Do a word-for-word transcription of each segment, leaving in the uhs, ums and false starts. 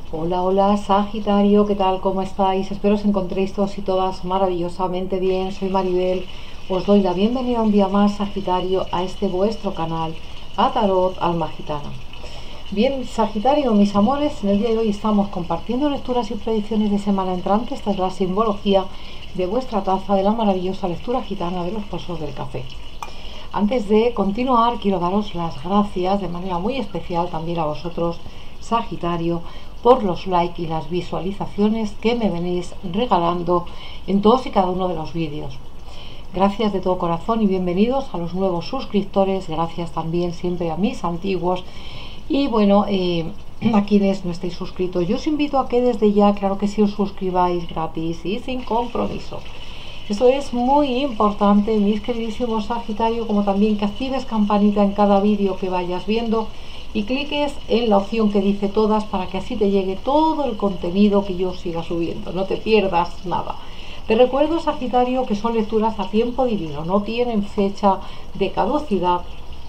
Hola, hola, Sagitario, ¿qué tal? ¿Cómo estáis? Espero os encontréis todos y todas maravillosamente bien. Soy Maribel, os doy la bienvenida un día más, Sagitario, a este vuestro canal, a Tarot Alma Gitana. Bien, Sagitario, mis amores, en el día de hoy estamos compartiendo lecturas y predicciones de semana entrante. Esta es la simbología de vuestra taza de la maravillosa lectura gitana de los pozos del café. Antes de continuar, quiero daros las gracias de manera muy especial también a vosotros, Sagitario, por los likes y las visualizaciones que me venís regalando en todos y cada uno de los vídeos. Gracias de todo corazón y bienvenidos a los nuevos suscriptores. Gracias también siempre a mis antiguos. Y bueno, eh, a quienes no estéis suscritos, yo os invito a que desde ya, claro que sí, os suscribáis gratis y sin compromiso. Eso es muy importante, mis queridísimos Sagitario, como también que actives campanita en cada vídeo que vayas viendo y cliques en la opción que dice todas para que así te llegue todo el contenido que yo siga subiendo, no te pierdas nada. Te recuerdo, Sagitario, que son lecturas a tiempo divino, no tienen fecha de caducidad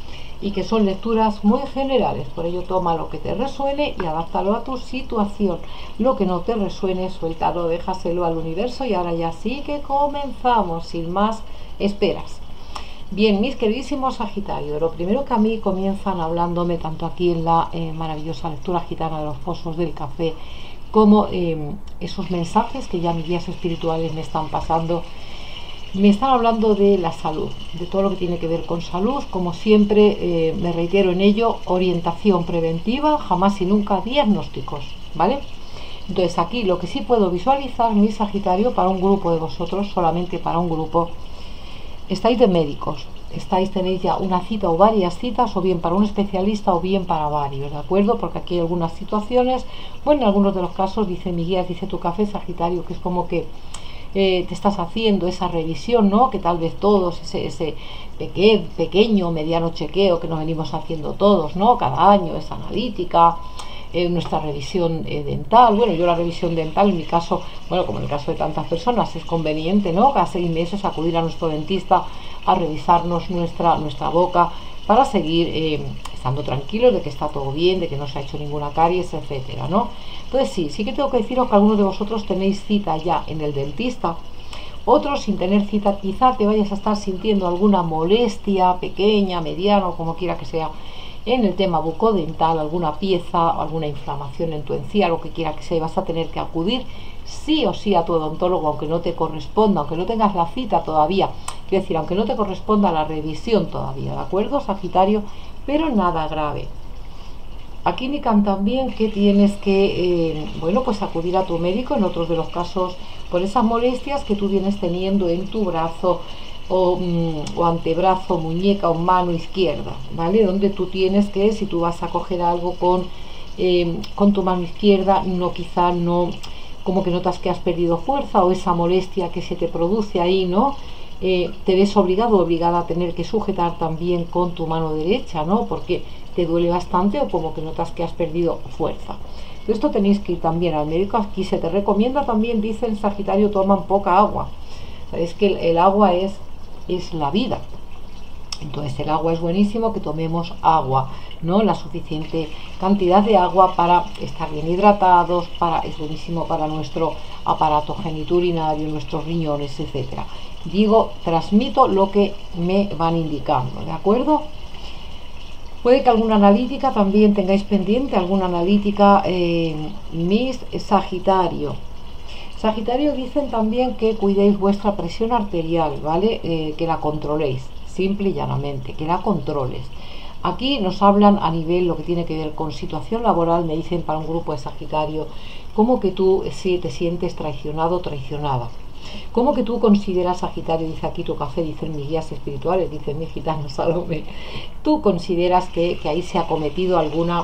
y que son lecturas muy generales, por ello toma lo que te resuene y adáptalo a tu situación. Lo que no te resuene, suéltalo, déjaselo al universo. Y ahora ya sí que comenzamos, sin más esperas. Bien, mis queridísimos Sagitario, lo primero que a mí comienzan hablándome, tanto aquí en la eh, maravillosa lectura gitana de los pozos del café, como eh, esos mensajes que ya mis guías espirituales me están pasando, me están hablando de la salud, de todo lo que tiene que ver con salud. Como siempre, eh, me reitero en ello, orientación preventiva, jamás y nunca diagnósticos, ¿vale? Entonces aquí lo que sí puedo visualizar, mi Sagitario, para un grupo de vosotros, solamente para un grupo, estáis de médicos, estáis, tenéis ya una cita o varias citas, o bien para un especialista o bien para varios, ¿de acuerdo? Porque aquí hay algunas situaciones, bueno, en algunos de los casos, dice mi guía, dice tu café, Sagitario, que es como que eh, te estás haciendo esa revisión, ¿no? Que tal vez todos, ese, ese peque, pequeño, mediano chequeo que nos venimos haciendo todos, ¿no? Cada año, esa analítica, eh, nuestra revisión eh, dental. Bueno, yo la revisión dental, en mi caso, bueno, como en el caso de tantas personas, es conveniente, ¿no? Cada seis meses acudir a nuestro dentista a revisarnos nuestra, nuestra boca para seguir eh, estando tranquilos de que está todo bien, de que no se ha hecho ninguna caries, etcétera, ¿no? Entonces sí, sí que tengo que deciros que algunos de vosotros tenéis cita ya en el dentista, otros sin tener cita. Quizá te vayas a estar sintiendo alguna molestia pequeña, mediana o como quiera que sea en el tema bucodental, alguna pieza, alguna inflamación en tu encía, lo que quiera que sea, y vas a tener que acudir sí o sí a tu odontólogo, aunque no te corresponda, aunque no tengas la cita todavía, quiero decir, aunque no te corresponda la revisión todavía, ¿de acuerdo, Sagitario? Pero nada grave. Aquí indican también que tienes que, eh, bueno, pues acudir a tu médico en otros de los casos por esas molestias que tú vienes teniendo en tu brazo o, mm, o antebrazo, muñeca o mano izquierda, ¿vale? Donde tú tienes que, si tú vas a coger algo con, eh, con tu mano izquierda, no, quizá no, como que notas que has perdido fuerza, o esa molestia que se te produce ahí, ¿no? Eh, te ves obligado o obligada a tener que sujetar también con tu mano derecha, ¿no? Porque te duele bastante o como que notas que has perdido fuerza. Esto tenéis que ir también al médico. Aquí se te recomienda también, dicen, Sagitario, toman poca agua. Es que el, el agua es, es la vida. Entonces el agua es buenísimo, que tomemos agua, ¿no? La suficiente cantidad de agua para estar bien hidratados, para, es buenísimo para nuestro aparato geniturinario, nuestros riñones, etcétera. Digo, transmito lo que me van indicando, ¿de acuerdo? Puede que alguna analítica también tengáis pendiente, alguna analítica, eh, mis Sagitario. Sagitario, dicen también que cuidéis vuestra presión arterial, ¿vale? Eh, que la controléis, simple y llanamente, que la controles. Aquí nos hablan a nivel, lo que tiene que ver con situación laboral, me dicen para un grupo de Sagitario, como que tú si te sientes traicionado o traicionada. ¿Cómo que tú consideras, Sagitario, dice aquí tu café, dicen mis guías espirituales, dicen mi gitano Salome, tú consideras que, que ahí se ha cometido alguna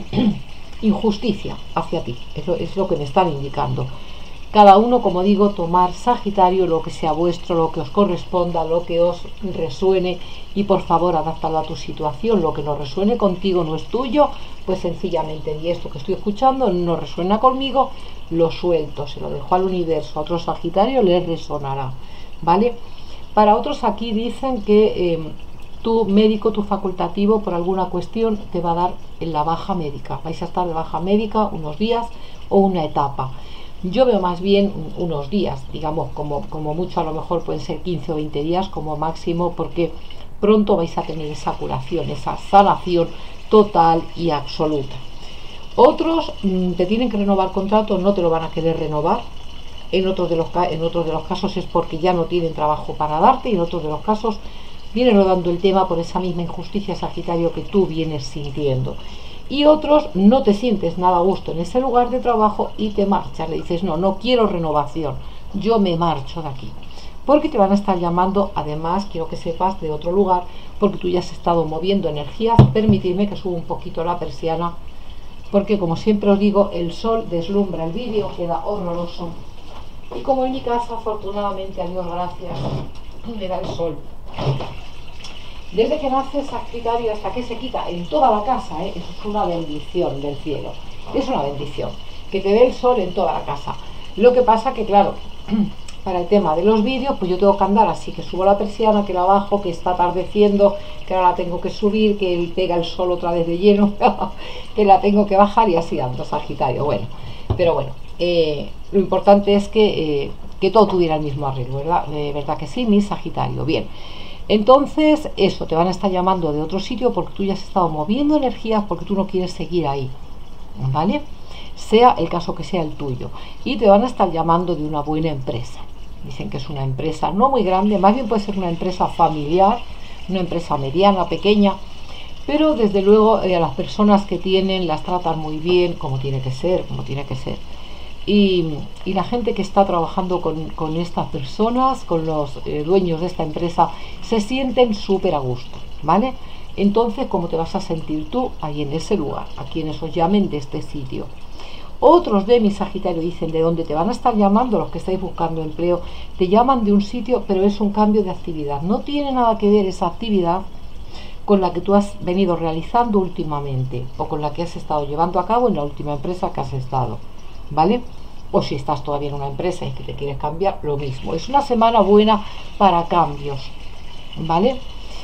injusticia hacia ti? Eso es lo que me están indicando. Cada uno, como digo, tomar, Sagitario, lo que sea vuestro, lo que os corresponda, lo que os resuene, y por favor adaptado a tu situación. Lo que no resuene contigo no es tuyo, pues sencillamente, y esto que estoy escuchando no resuena conmigo, lo suelto, se lo dejo al universo. A otro Sagitario les resonará, ¿vale? Para otros aquí dicen que eh, tu médico, tu facultativo, por alguna cuestión te va a dar en la baja médica. Vais a estar de baja médica unos días o una etapa. Yo veo más bien unos días, digamos, como, como mucho a lo mejor pueden ser quince o veinte días como máximo, porque pronto vais a tener esa curación, esa sanación total y absoluta. Otros mmm, te tienen que renovar contrato, no te lo van a querer renovar. En otros, de los, en otros de los casos es porque ya no tienen trabajo para darte, y en otros de los casos viene rodando el tema por esa misma injusticia, Sagitario, que tú vienes sintiendo. Y otros no te sientes nada a gusto en ese lugar de trabajo y te marchas, le dices no, no quiero renovación, yo me marcho de aquí, porque te van a estar llamando. Además quiero que sepas de otro lugar, porque tú ya has estado moviendo energías. Permitidme que suba un poquito la persiana, porque como siempre os digo, el sol deslumbra, el vídeo queda horroroso, y como en mi casa afortunadamente, a Dios gracias, me da el sol desde que nace Sagitario hasta que se quita en toda la casa, ¿eh? Eso es una bendición del cielo, es una bendición que te dé el sol en toda la casa. Lo que pasa que claro, para el tema de los vídeos, pues yo tengo que andar así, que subo la persiana, que la bajo, que está atardeciendo, que ahora la tengo que subir, que pega el sol otra vez de lleno, que la tengo que bajar, y así ando, Sagitario. Bueno, pero bueno, eh, lo importante es que, eh, que todo tuviera el mismo arreglo, ¿verdad? Eh, ¿verdad que sí, mi Sagitario? Bien. Entonces, eso, te van a estar llamando de otro sitio porque tú ya has estado moviendo energías, porque tú no quieres seguir ahí, ¿vale? Sea el caso que sea el tuyo. Y te van a estar llamando de una buena empresa. Dicen que es una empresa no muy grande, más bien puede ser una empresa familiar, una empresa mediana, pequeña, pero desde luego eh, a las personas que tienen las tratan muy bien, como tiene que ser, como tiene que ser. Y, y la gente que está trabajando con, con estas personas, con los eh, dueños de esta empresa, se sienten súper a gusto, ¿vale? Entonces, ¿cómo te vas a sentir tú ahí en ese lugar, a quienes os llamen de este sitio? Otros de mi Sagitario dicen de dónde te van a estar llamando, los que estáis buscando empleo, te llaman de un sitio, pero es un cambio de actividad. No tiene nada que ver esa actividad con la que tú has venido realizando últimamente, o con la que has estado llevando a cabo en la última empresa que has estado, ¿vale? O si estás todavía en una empresa y que te quieres cambiar, lo mismo. Es una semana buena para cambios, ¿vale?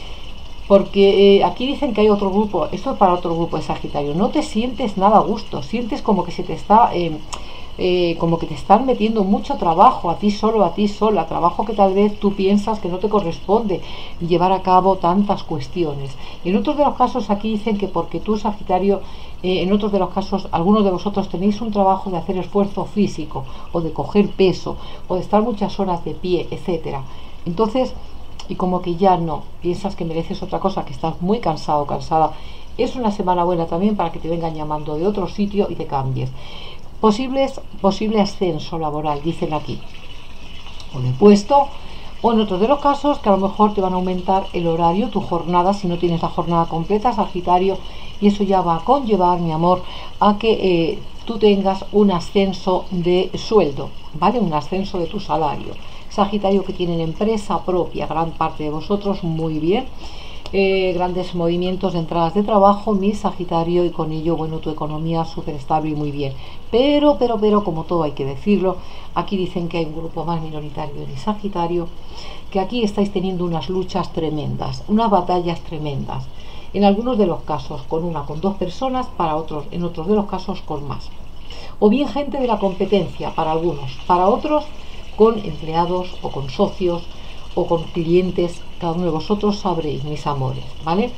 Porque eh, aquí dicen que hay otro grupo, esto es para otro grupo de Sagitario. No te sientes nada a gusto, sientes como que se te está eh, eh, como que te están metiendo mucho trabajo a ti solo, a ti sola, trabajo que tal vez tú piensas que no te corresponde llevar a cabo tantas cuestiones. En otros de los casos aquí dicen que porque tú, Sagitario, eh, en otros de los casos algunos de vosotros tenéis un trabajo de hacer esfuerzo físico, o de coger peso, o de estar muchas horas de pie, etcétera. Entonces, y como que ya no, piensas que mereces otra cosa, que estás muy cansado, cansada, es una semana buena también para que te vengan llamando de otro sitio y te cambies. Posibles, posible ascenso laboral, dicen aquí, o de puesto, o en otros de los casos que a lo mejor te van a aumentar el horario, tu jornada, si no tienes la jornada completa, Sagitario, y eso ya va a conllevar, mi amor, a que eh, tú tengas un ascenso de sueldo, ¿vale? Un ascenso de tu salario. Sagitario, que tienen empresa propia, gran parte de vosotros, muy bien. Eh, grandes movimientos de entradas de trabajo, mi Sagitario, y con ello, bueno, tu economía súper estable y muy bien. Pero, pero, pero, como todo hay que decirlo, aquí dicen que hay un grupo más minoritario de Sagitario, que aquí estáis teniendo unas luchas tremendas, unas batallas tremendas. En algunos de los casos con una, con dos personas, para otros, en otros de los casos con más. O bien gente de la competencia, para algunos, para otros con empleados o con socios o con clientes. Cada uno de vosotros sabréis, mis amores, ¿vale?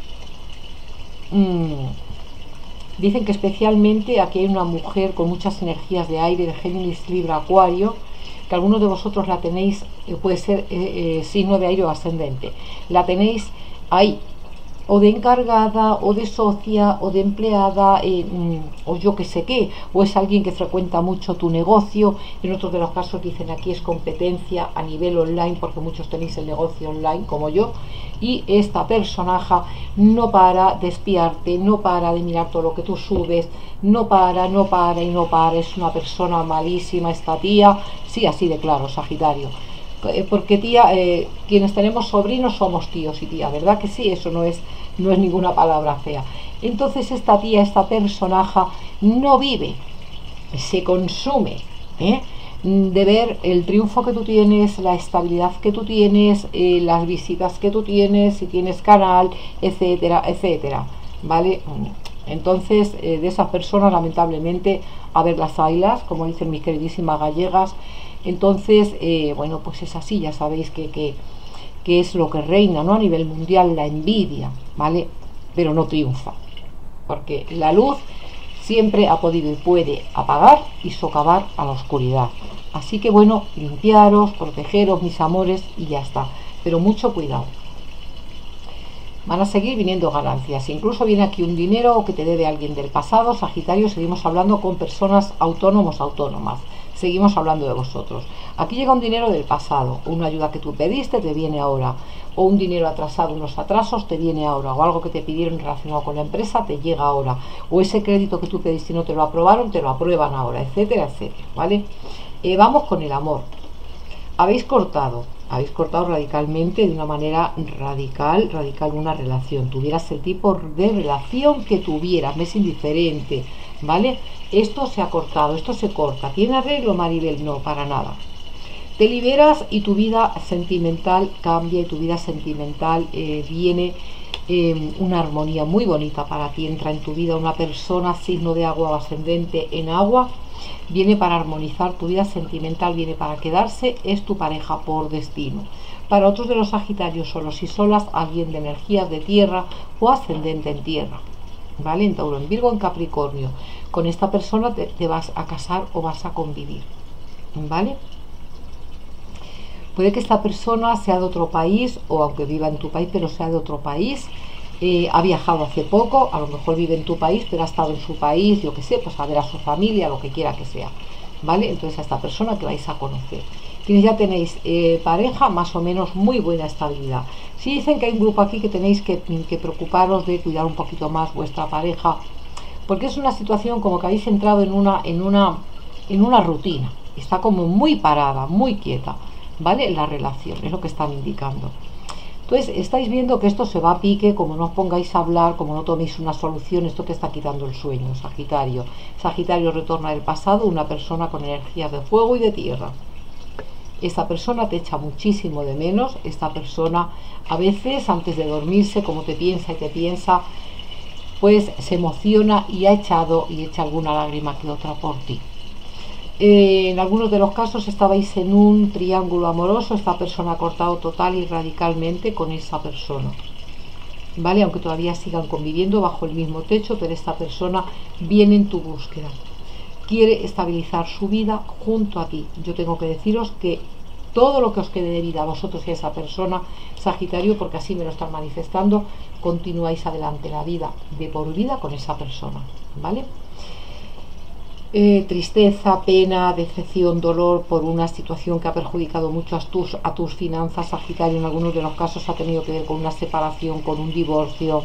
Mm. Dicen que especialmente aquí hay una mujer con muchas energías de aire, de Géminis, Libra, Acuario, que algunos de vosotros la tenéis, eh, puede ser eh, eh, signo de aire o ascendente, la tenéis ahí, o de encargada, o de socia, o de empleada, eh, o yo que sé qué, o es alguien que frecuenta mucho tu negocio. En otros de los casos dicen aquí es competencia a nivel online, porque muchos tenéis el negocio online como yo, y esta personaje no para de espiarte, no para de mirar todo lo que tú subes, no para, no para y no para. Es una persona malísima esta tía, sí, así de claro, Sagitario. Porque tía, eh, quienes tenemos sobrinos somos tíos y tía, ¿verdad que sí? Eso no es, no es ninguna palabra fea. Entonces esta tía, esta personaje no vive, se consume, ¿eh? de ver el triunfo que tú tienes, la estabilidad que tú tienes, eh, las visitas que tú tienes, si tienes canal, etcétera, etcétera, ¿vale? Entonces, eh, de esas personas, lamentablemente, a ver las haylas, como dicen mis queridísimas gallegas. Entonces, eh, bueno, pues es así, ya sabéis que, que, que es lo que reina, ¿no? A nivel mundial, la envidia, ¿vale? Pero no triunfa, porque la luz siempre ha podido y puede apagar y socavar a la oscuridad. Así que bueno, limpiaros, protegeros, mis amores, y ya está. Pero mucho cuidado. Van a seguir viniendo ganancias. Incluso viene aquí un dinero que te debe alguien del pasado. Sagitario, seguimos hablando con personas autónomos, autónomas. Seguimos hablando de vosotros. Aquí llega un dinero del pasado. Una ayuda que tú pediste te viene ahora. O un dinero atrasado, unos atrasos te viene ahora. O algo que te pidieron relacionado con la empresa te llega ahora. O ese crédito que tú pediste y no te lo aprobaron, te lo aprueban ahora, etcétera, etcétera. ¿Vale? Eh, vamos con el amor. Habéis cortado. Habéis cortado radicalmente, de una manera radical, radical una relación. Tuvieras el tipo de relación que tuvieras, me es indiferente, ¿vale? Esto se ha cortado, esto se corta. ¿Tiene arreglo, Maribel? No, para nada. Te liberas y tu vida sentimental cambia y tu vida sentimental eh, viene eh, una armonía muy bonita para ti. Entra en tu vida una persona, signo de agua o ascendente en agua. Viene para armonizar tu vida sentimental, viene para quedarse, es tu pareja por destino. Para otros de los Sagitarios, solos y solas, alguien de energías de tierra o ascendente en tierra, ¿vale? En Tauro, en Virgo, en Capricornio. Con esta persona te, te vas a casar o vas a convivir, ¿vale? Puede que esta persona sea de otro país, o aunque viva en tu país, pero sea de otro país. Eh, ha viajado hace poco, a lo mejor vive en tu país, pero ha estado en su país, yo que sé, pues a ver a su familia, lo que quiera que sea, ¿vale? Entonces a esta persona que vais a conocer. Quienes ya tenéis eh, pareja, más o menos muy buena estabilidad. Si dicen que hay un grupo aquí que tenéis que, que preocuparos de cuidar un poquito más vuestra pareja, porque es una situación como que habéis entrado en una, en una, en una rutina, está como muy parada, muy quieta, ¿vale? La relación, es lo que están indicando. Entonces estáis viendo que esto se va a pique, como no os pongáis a hablar, como no toméis una solución, esto te está quitando el sueño, Sagitario. Sagitario retorna del pasado, una persona con energías de fuego y de tierra. Esta persona te echa muchísimo de menos, esta persona a veces antes de dormirse, como te piensa y te piensa, pues se emociona y ha echado y echa alguna lágrima que otra por ti. Eh, en algunos de los casos estabais en un triángulo amoroso, esta persona ha cortado total y radicalmente con esa persona, ¿vale? Aunque todavía sigan conviviendo bajo el mismo techo, pero esta persona viene en tu búsqueda, quiere estabilizar su vida junto a ti. Yo tengo que deciros que todo lo que os quede de vida a vosotros y a esa persona, Sagitario, porque así me lo están manifestando, continuáis adelante la vida de por vida con esa persona, ¿vale? Eh, tristeza, pena, decepción, dolor por una situación que ha perjudicado mucho a tus, a tus finanzas, Sagitario. En algunos de los casos ha tenido que ver con una separación, con un divorcio.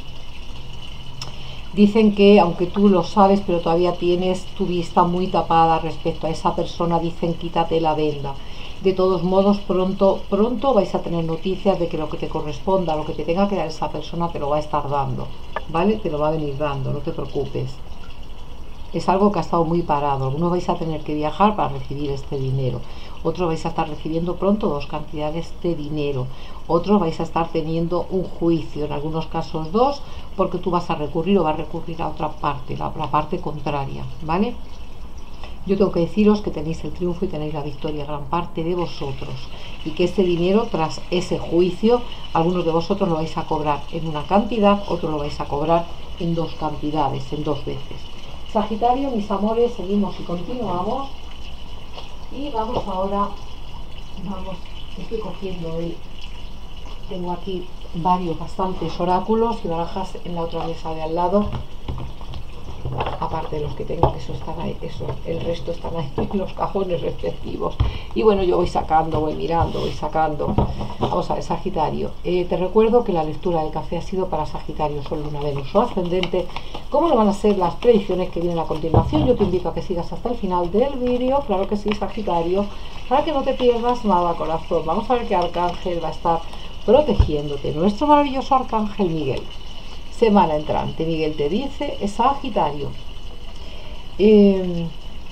Dicen que, aunque tú lo sabes, pero todavía tienes tu vista muy tapada respecto a esa persona, dicen quítate la venda. De todos modos, pronto, pronto vais a tener noticias de que lo que te corresponda, lo que te tenga que dar esa persona, te lo va a estar dando, ¿vale? Te lo va a venir dando, no te preocupes. Es algo que ha estado muy parado. Algunos vais a tener que viajar para recibir este dinero, otros vais a estar recibiendo pronto dos cantidades de dinero, otros vais a estar teniendo un juicio, en algunos casos dos, porque tú vas a recurrir o vas a recurrir a otra parte, la, la parte contraria, ¿vale? Yo tengo que deciros que tenéis el triunfo y tenéis la victoria, gran parte de vosotros, y que este dinero, tras ese juicio, algunos de vosotros lo vais a cobrar en una cantidad, otros lo vais a cobrar en dos cantidades, en dos veces. Sagitario, mis amores, seguimos y continuamos. Y vamos ahora, vamos, estoy cogiendo el, tengo aquí varios, bastantes oráculos y barajas en la otra mesa de al lado, aparte de los que tengo, que eso están ahí, eso, el resto están ahí en los cajones respectivos. Y bueno, yo voy sacando, voy mirando, voy sacando. Vamos a ver, Sagitario, eh, te recuerdo que la lectura del café ha sido para Sagitario, Sol, Luna, Venus o Ascendente. ¿Cómo no van a ser las predicciones que vienen a continuación? Yo te invito a que sigas hasta el final del vídeo, claro que sí, Sagitario, para que no te pierdas nada, corazón. Vamos a ver qué arcángel va a estar protegiéndote. Nuestro maravilloso arcángel Miguel. Semana entrante, Miguel te dice, es Sagitario. Eh,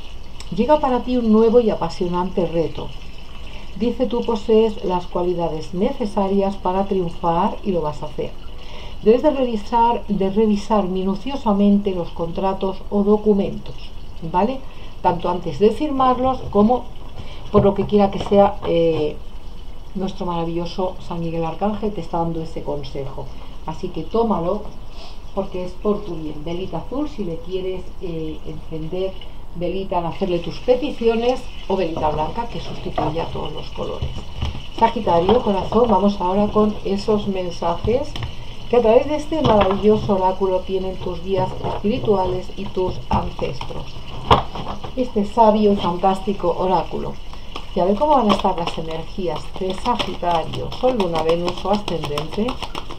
Llega para ti un nuevo y apasionante reto. Dice tú posees las cualidades necesarias para triunfar y lo vas a hacer. Debes de revisar, de revisar minuciosamente los contratos o documentos, ¿vale? Tanto antes de firmarlos como por lo que quiera que sea, eh, nuestro maravilloso San Miguel Arcángel te está dando ese consejo. Así que tómalo porque es por tu bien. Velita azul si le quieres eh, encender velita al hacerle tus peticiones, o velita blanca que sustituya todos los colores. Sagitario, corazón, vamos ahora con esos mensajes que a través de este maravilloso oráculo tienen tus guías espirituales y tus ancestros. Este sabio y fantástico oráculo. Y a ver cómo van a estar las energías de Sagitario, Sol, Luna, Venus o ascendente.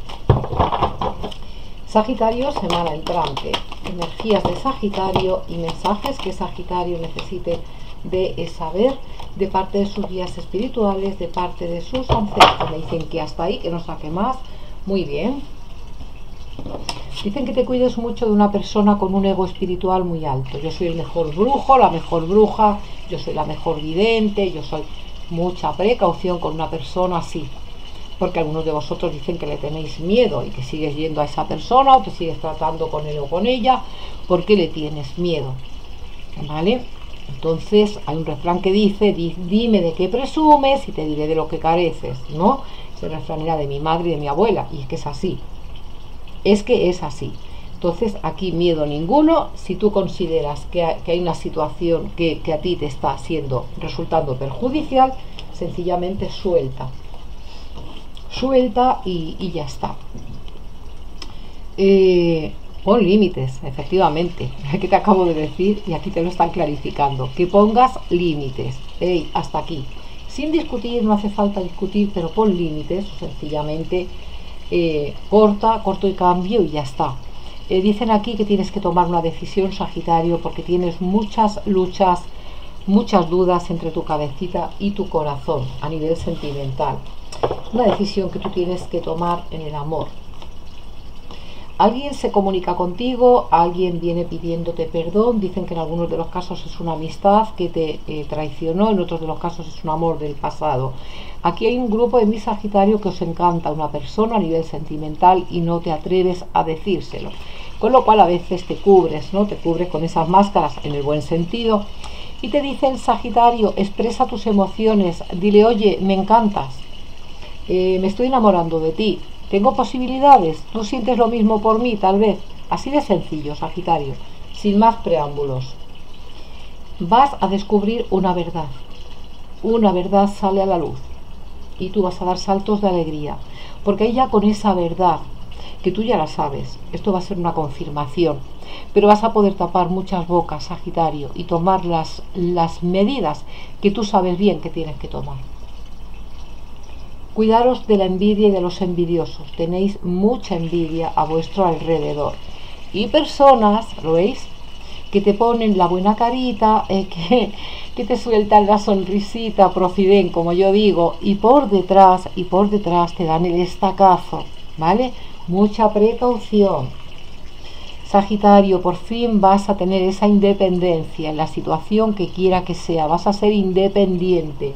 Sagitario, semana entrante, energías de Sagitario y mensajes que Sagitario necesite de saber de parte de sus guías espirituales, de parte de sus ancestros. Me dicen que hasta ahí, que no saque más. Muy bien. Dicen que te cuides mucho de una persona con un ego espiritual muy alto. Yo soy el mejor brujo, la mejor bruja, yo soy la mejor vidente, yo soy... Mucha precaución con una persona así. Porque algunos de vosotros dicen que le tenéis miedo y que sigues yendo a esa persona o te sigues tratando con él o con ella porque le tienes miedo, ¿vale? Entonces hay un refrán que dice, dime de qué presumes y te diré de lo que careces, ¿no? Ese refrán era de mi madre y de mi abuela, y es que es así, es que es así. Entonces aquí miedo ninguno. Si tú consideras que hay, que hay una situación que, que a ti te está siendo, resultando perjudicial, sencillamente suelta. Suelta y, y ya está. Eh, pon límites, efectivamente, que te acabo de decir y aquí te lo están clarificando, que pongas límites. Hey, hasta aquí, sin discutir, no hace falta discutir, pero pon límites, sencillamente eh, corta, corto y cambio y ya está. Eh, dicen aquí que tienes que tomar una decisión, Sagitario, porque tienes muchas luchas, muchas dudas entre tu cabecita y tu corazón a nivel sentimental. Una decisión que tú tienes que tomar en el amor. Alguien se comunica contigo, alguien viene pidiéndote perdón. Dicen que en algunos de los casos es una amistad que te eh, traicionó, en otros de los casos es un amor del pasado. Aquí hay un grupo de mi Sagitario que os encanta una persona a nivel sentimental y no te atreves a decírselo, con lo cual a veces te cubres, ¿no? Te cubres con esas máscaras en el buen sentido y te dicen, Sagitario, expresa tus emociones, dile, oye, me encantas, eh, me estoy enamorando de ti, tengo posibilidades, tú sientes lo mismo por mí, tal vez. Así de sencillo, Sagitario, sin más preámbulos. Vas a descubrir una verdad, una verdad sale a la luz y tú vas a dar saltos de alegría, porque ella con esa verdad, que tú ya la sabes, esto va a ser una confirmación, pero vas a poder tapar muchas bocas, Sagitario, y tomar las, las medidas que tú sabes bien que tienes que tomar. Cuidaros de la envidia y de los envidiosos. Tenéis mucha envidia a vuestro alrededor. Y personas, ¿lo veis?, que te ponen la buena carita, eh, que, que te sueltan la sonrisita, profiden, como yo digo, y por detrás, y por detrás te dan el estacazo, ¿vale? Mucha precaución. Sagitario, por fin vas a tener esa independencia en la situación que quiera que sea. Vas a ser independiente.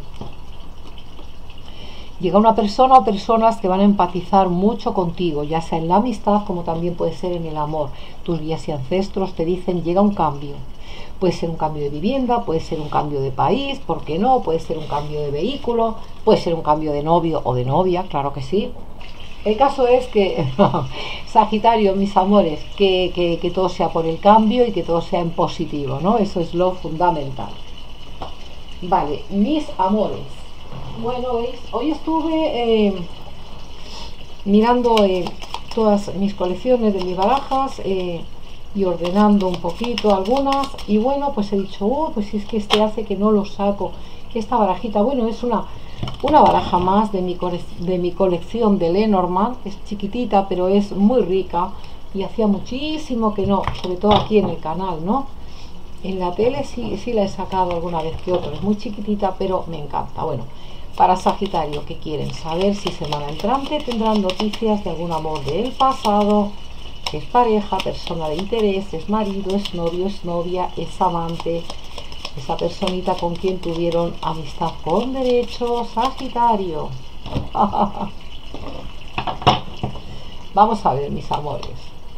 Llega una persona o personas que van a empatizar mucho contigo, ya sea en la amistad como también puede ser en el amor. Tus guías y ancestros te dicen, llega un cambio. Puede ser un cambio de vivienda, puede ser un cambio de país, ¿por qué no? Puede ser un cambio de vehículo, puede ser un cambio de novio o de novia, claro que sí. El caso es que, Sagitario, mis amores, que, que, que todo sea por el cambio y que todo sea en positivo, ¿no? Eso es lo fundamental. Vale, mis amores. Bueno, ¿veis? Hoy estuve eh, mirando eh, todas mis colecciones de mis barajas eh, y ordenando un poquito algunas, y bueno, pues he dicho, oh, pues es que este hace que no lo saco, que esta barajita, bueno, es una, una baraja más de mi, de mi colección de Lenormand, es chiquitita pero es muy rica y hacía muchísimo que no, sobre todo aquí en el canal, ¿no? En la tele sí, sí la he sacado alguna vez que otra, es muy chiquitita pero me encanta. Bueno, para Sagitario, que quieren saber si semana entrante tendrán noticias de algún amor del pasado, que es pareja, persona de interés, es marido, es novio, es novia, es amante, esa personita con quien tuvieron amistad con derecho, Sagitario. Vamos a ver, mis amores.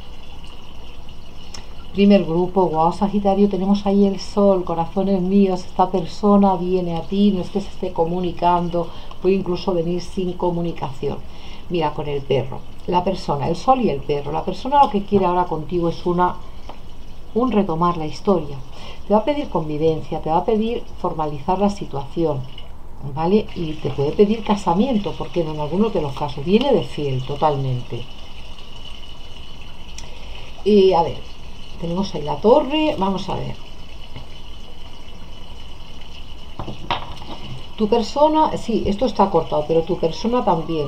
Primer grupo, wow, Sagitario, tenemos ahí el sol, corazones míos, esta persona viene a ti, no es que se esté comunicando, puede incluso venir sin comunicación. Mira, con el perro, la persona, el sol y el perro, la persona lo que quiere ahora contigo es una, un retomar la historia, te va a pedir convivencia, te va a pedir formalizar la situación, ¿vale? Y te puede pedir casamiento, porque en algunos de los casos viene de fiel totalmente. Y a ver, tenemos ahí la torre, vamos a ver. Tu persona, sí, esto está cortado, pero tu persona también.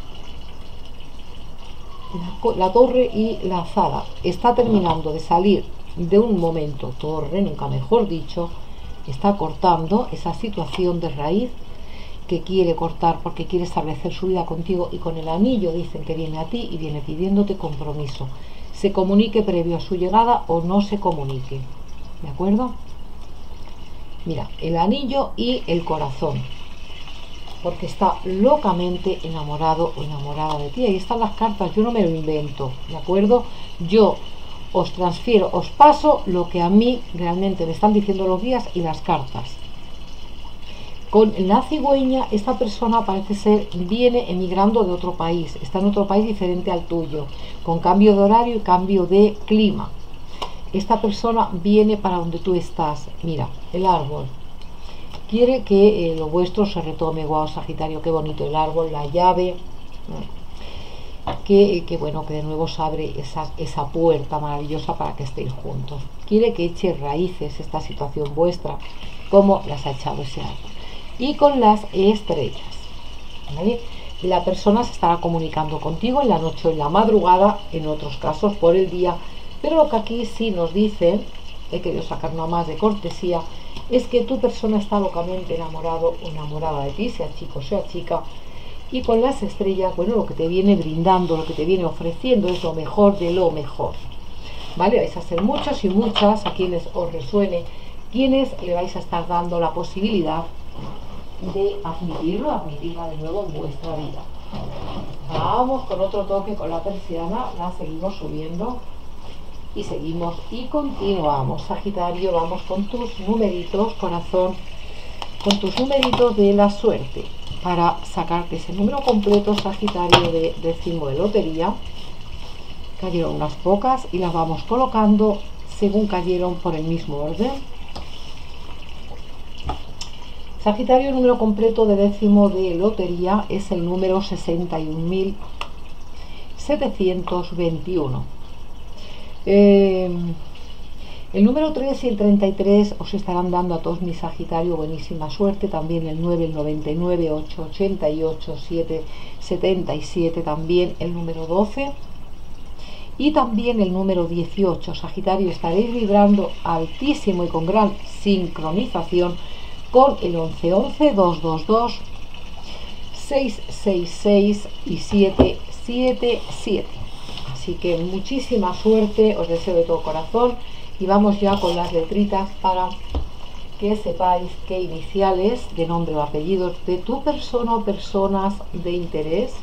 La, la torre y la azada está terminando de salir de un momento, torre, nunca mejor dicho, está cortando esa situación de raíz que quiere cortar porque quiere establecer su vida contigo, y con el anillo dicen que viene a ti y viene pidiéndote compromiso. Se comunique previo a su llegada o no se comunique, ¿de acuerdo? Mira, el anillo y el corazón, porque está locamente enamorado o enamorada de ti. Ahí están las cartas, yo no me lo invento, ¿de acuerdo? Yo os transfiero, os paso lo que a mí realmente me están diciendo los guías y las cartas. Con la cigüeña, esta persona parece ser viene emigrando de otro país, está en otro país diferente al tuyo, con cambio de horario y cambio de clima. Esta persona viene para donde tú estás. Mira, el árbol. Quiere que eh, lo vuestro se retome. Guau, Sagitario, qué bonito el árbol, la llave. Que, que bueno, que de nuevo se abre esa, esa puerta maravillosa para que estéis juntos. Quiere que eche raíces esta situación vuestra, como las ha echado ese árbol. Y con las estrellas, ¿vale? La persona se estará comunicando contigo en la noche o en la madrugada, en otros casos por el día, pero lo que aquí sí nos dicen, he querido sacar una más de cortesía, es que tu persona está locamente enamorado o enamorada de ti, sea chico o sea chica, y con las estrellas, bueno, lo que te viene brindando, lo que te viene ofreciendo es lo mejor de lo mejor, ¿vale? Vais a ser muchos y muchas a quienes os resuene, quienes le vais a estar dando la posibilidad de admitirlo, admitirla de nuevo en vuestra vida. Vamos con otro toque con la persiana, la seguimos subiendo y seguimos y continuamos. Sagitario, vamos con tus numeritos, corazón, con tus numeritos de la suerte para sacarte ese número completo, Sagitario, de décimo de lotería. Cayeron unas pocas y las vamos colocando según cayeron por el mismo orden. Sagitario, el número completo de décimo de lotería es el número sesenta y un mil setecientos veintiuno. Eh, el número tres y el treinta y tres os estarán dando a todos mis Sagitario buenísima suerte. También el nueve, el noventa y nueve, ocho, ochenta y ocho, siete, setenta y siete. También el número doce y también el número dieciocho. Sagitario, estaréis vibrando altísimo y con gran sincronización con el once once, dos dos dos, seis seis seis y siete siete siete. Así que muchísima suerte, os deseo de todo corazón, y vamos ya con las letritas para que sepáis qué iniciales de nombre o apellidos de tu persona o personas de interés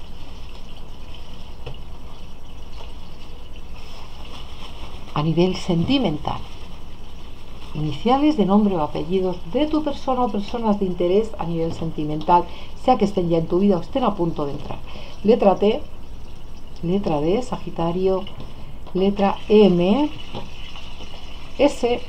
a nivel sentimental. Iniciales de nombre o apellidos de tu persona o personas de interés a nivel sentimental, sea que estén ya en tu vida o estén a punto de entrar. Letra T, letra D, Sagitario, letra M, S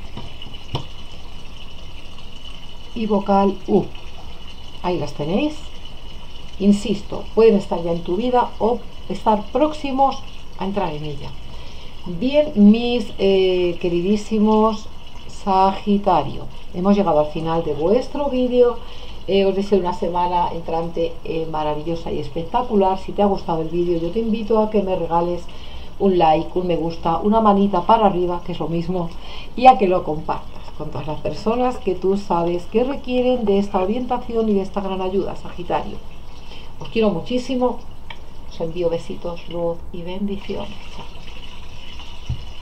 y vocal U. Ahí las tenéis. Insisto, pueden estar ya en tu vida o estar próximos a entrar en ella. Bien, mis eh, queridísimos Sagitario, hemos llegado al final de vuestro vídeo. Eh, os deseo una semana entrante eh, maravillosa y espectacular. Si te ha gustado el vídeo, yo te invito a que me regales un like, un me gusta, una manita para arriba, que es lo mismo, y a que lo compartas con todas las personas que tú sabes que requieren de esta orientación y de esta gran ayuda, Sagitario. Os quiero muchísimo, os envío besitos, luz y bendiciones. Chao.